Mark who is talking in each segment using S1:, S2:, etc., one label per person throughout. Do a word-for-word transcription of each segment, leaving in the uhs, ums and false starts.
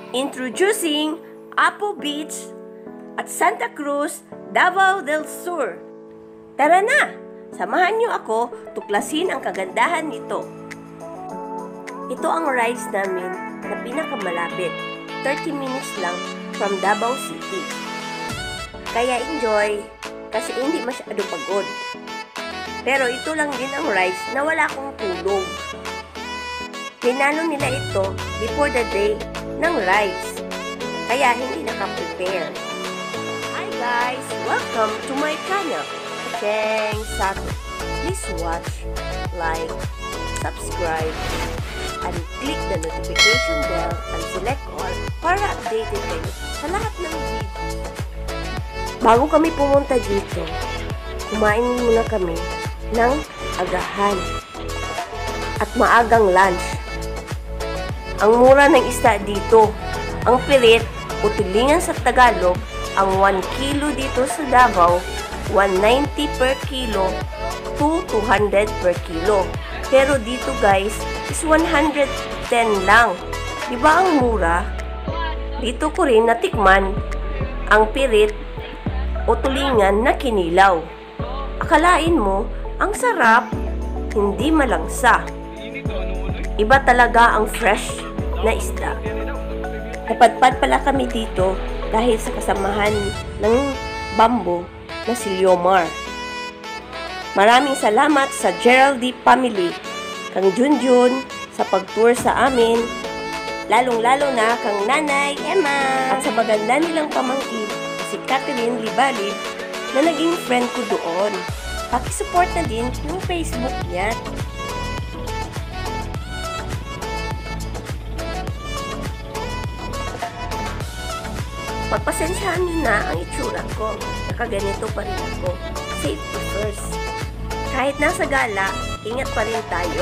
S1: Introducing Apo Beach at Santa Cruz, Davao del Sur. Tara na! Samahan niyo ako tuklasin ang kagandahan nito. Ito ang rides namin na pinakamalapit. thirty minutes lang from Davao City. Kaya enjoy kasi hindi masyado pagod. Pero ito lang din ang rides na wala akong tulog. Pinano nila ito before the day ng rides. Kaya hindi naka-prepare. Hi guys! Welcome to my channel, Cheng Sato. Please watch, like, subscribe, and click the notification bell and select all para updated kayo sa lahat ng videos. Bago kami pumunta dito, kumain muna kami ng agahan at maagang lunch. Ang mura ng isda dito, ang pilit o tulingan sa Tagalog, ang one kilo dito sa Davao, one ninety per kilo to two hundred per kilo. Pero dito guys, is one hundred ten lang. Diba ang mura? Dito ko rin natikman ang pirit o tulingan na kinilaw. Akalain mo, ang sarap, hindi malangsa. Iba talaga ang fresh na isda. Napadpad pala kami dito dahil sa kasamahan ng Bambo na si Liomar. Maraming salamat sa Geraldy family, kang Junjun, sa pag-tour sa amin, lalong-lalo na kang Nanay Emma, at sa maganda nilang pamangkin, si Catherine Libalib, na naging friend ko doon. Pakisupport na din yung Facebook niya. Pagpasensyahan niyo na ang itsura ko. Nakaganito pa rin ako. Safety first. Kahit nasa gala, ingat pa rin tayo.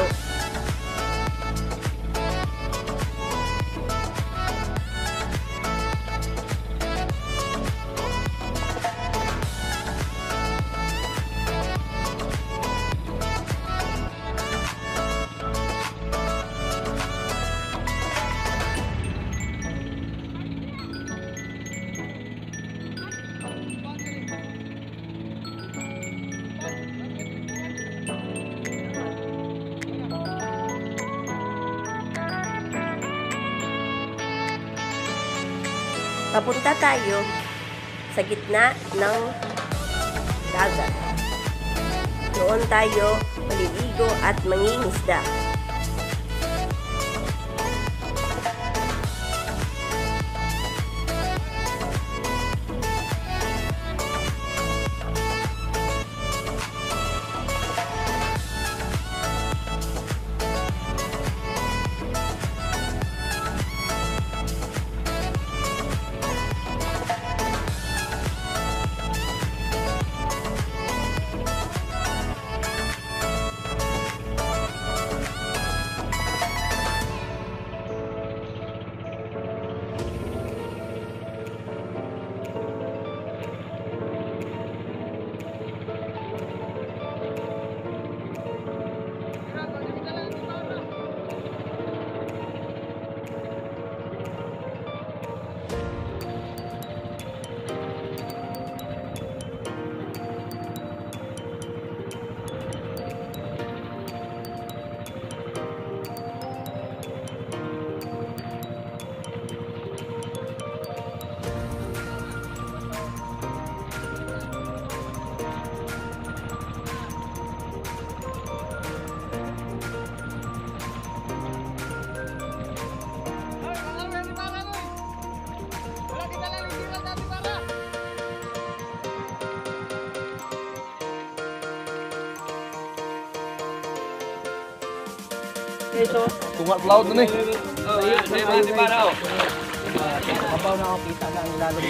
S1: Papunta tayo sa gitna ng dagat. Doon tayo maliligo at mangingisda.
S2: Ito.
S3: Tungat loud na eh.
S2: Oh, yan. Yan, di ba raw? Kabaw na ako kita na ang lalong.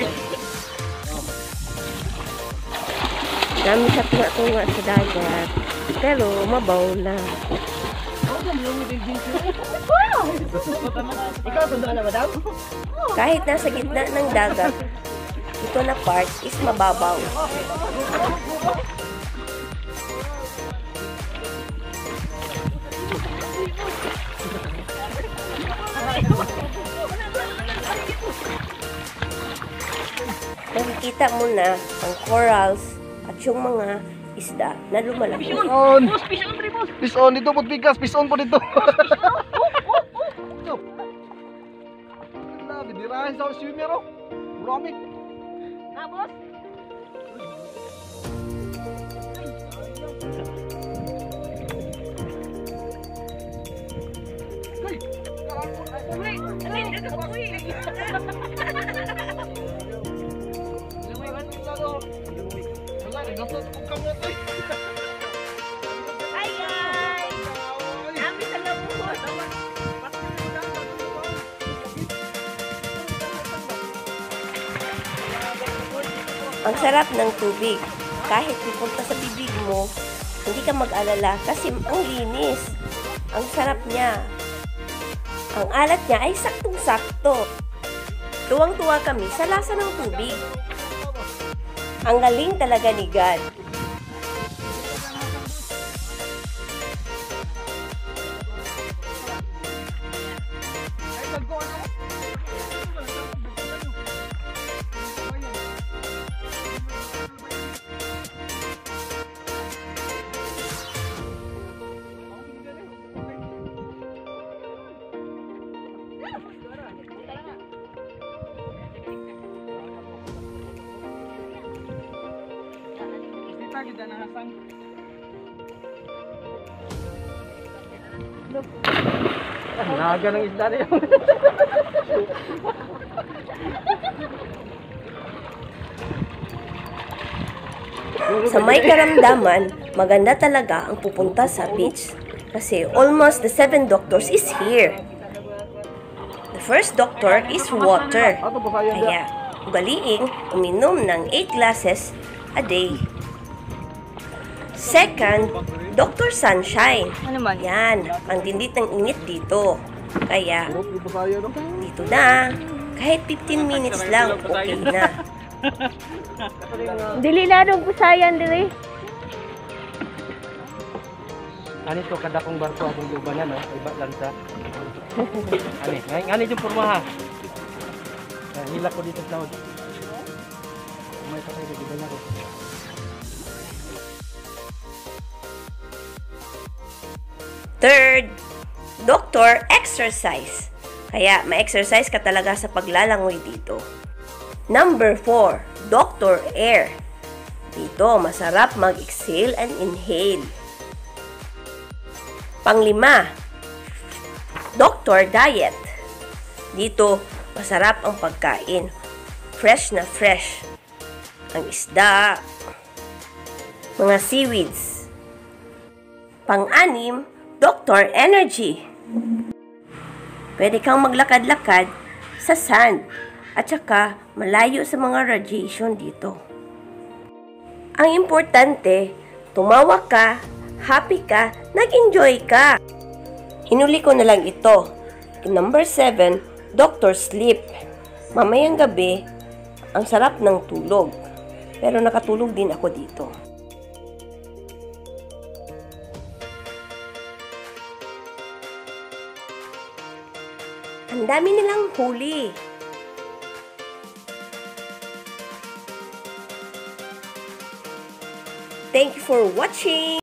S1: Dami sa tunga-tunga sa dagat. Pero mabaw na.
S2: Ikaw, tunda na, madam?
S1: Kahit nasa gitna ng dagat, ito na part is mababaw. Nakikita mo na ang corals at yung mga isda na lumalaki.
S3: On.
S2: Boss, fish on, pre, boss.
S3: Fish on dito po bigas, fish on po dito. Grabe, dirahin sa swimmer oh. Marami.
S2: Na, boss.
S3: Hey, karangkot.
S2: Uy, alin, dito ko, uy.
S3: Wala, nagasot ko kamot eh.
S1: Hi guys! Kami sa labot. Ang sarap ng tubig. Kahit pupunta sa bibig mo, hindi ka mag-alala kasi ang linis. Ang sarap niya. Ang alat niya ay saktong-sakto. Tuwang-tuwa kami sa lasa ng tubig. Ang galing talaga ni God.
S3: Kita na hasang. Naga ng isda niya.
S1: Sa may karamdaman, maganda talaga ang pupunta sa beach kasi almost the seven doctors is here. The first doctor is water.
S3: Ato po sayo
S1: Kaya, ugaliing uminom ng eight glasses a day. Second, Doctor Sunshine.
S2: Ano man?
S1: Yan, ang tindit ng init dito. Kaya,
S3: Ato po sayo no.
S1: dito na. Kahit fifteen minutes lang, okay na.
S2: Dili na dong pusayan dire.
S4: Ani to kada kong barko akong lubanan no, iba lansa. Ani, ngay ngani yung porma ha. Ah, hila ko dito sa tawad. May patay di ba ko.
S1: Third, Doctor Exercise. Kaya ma-exercise ka talaga sa paglalangoy dito. Number four, Doctor Air. Dito, masarap mag-exhale and inhale. Panglima, Doctor Diet. Dito, masarap ang pagkain. Fresh na fresh. Ang isda, mga seaweeds. Pang-anim, Doctor Energy. Pwede kang maglakad-lakad sa sand at saka malayo sa mga radiation dito. Ang importante, tumawa ka, happy ka, nag-enjoy ka. Hinuli ko na lang ito. Number seven, Doctor Sleep. Mamayang gabi, ang sarap ng tulog. Pero nakatulog din ako dito. Ang dami nilang huli. Thank you for watching!